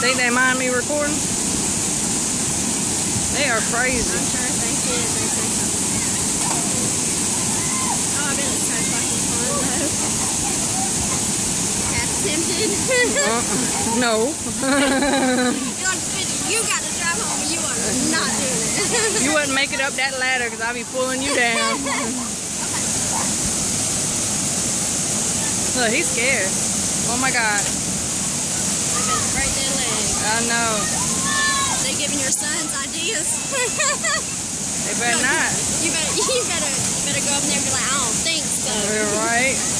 Think they mind me recording? They are crazy. I'm sure if they see it, they say something. Oh, I bet it's so fucking fun though. Half tempted. No. You got to drive home and you are not doing it. You wouldn't make it up that ladder because I'll be pulling you down. Look, he's scared. Oh my God. They better break their legs. I know. They giving your sons ideas. They better not. You better go up there and be like, I don't think so. You're right.